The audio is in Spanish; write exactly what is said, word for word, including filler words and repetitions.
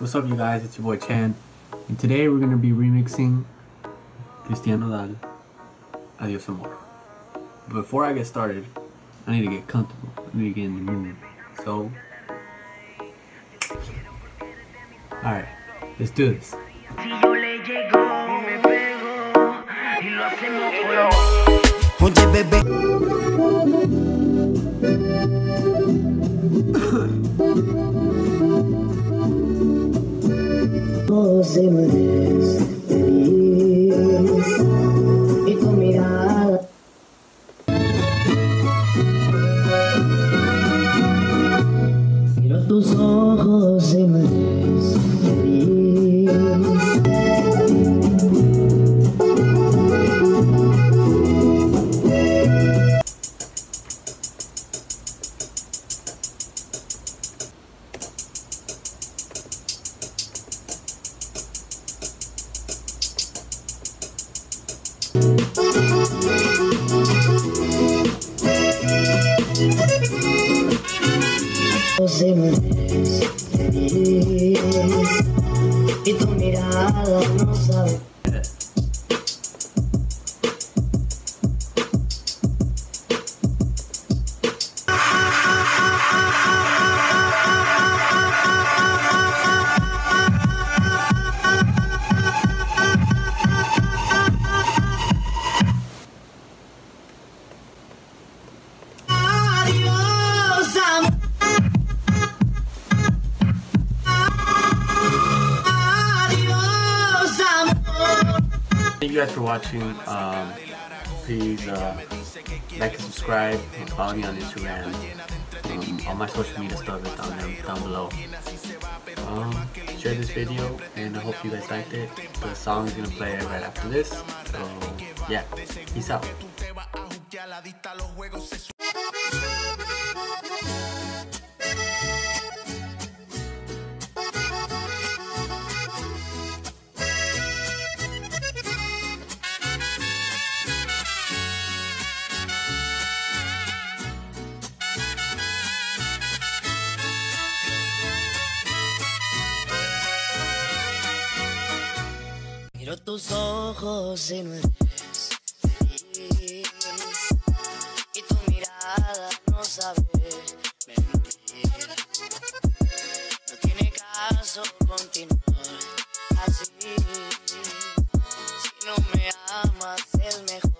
What's up, you guys? It's your boy Chan, and today we're gonna be remixing Cristian Nodal, Adios Amor. But before I get started, I need to get comfortable. I need to get in the mood. So, alright, let's do this. Oye, bebé. Vos eres feliz y tu mirada. Miro tus ojos y me eres feliz. Se me eres feliz y tu mirada no sabe. Thank you guys for watching. Um, please uh, like and subscribe and follow me on Instagram. Um, all my social media stuff is down there, down below. Um, share this video, and I hope you guys liked it. The song is gonna play right after this. So yeah, peace out. Miro tus ojos y no eres feliz y tu mirada no sabe mentir. No tiene caso continuar así. Si no me amas es mejor.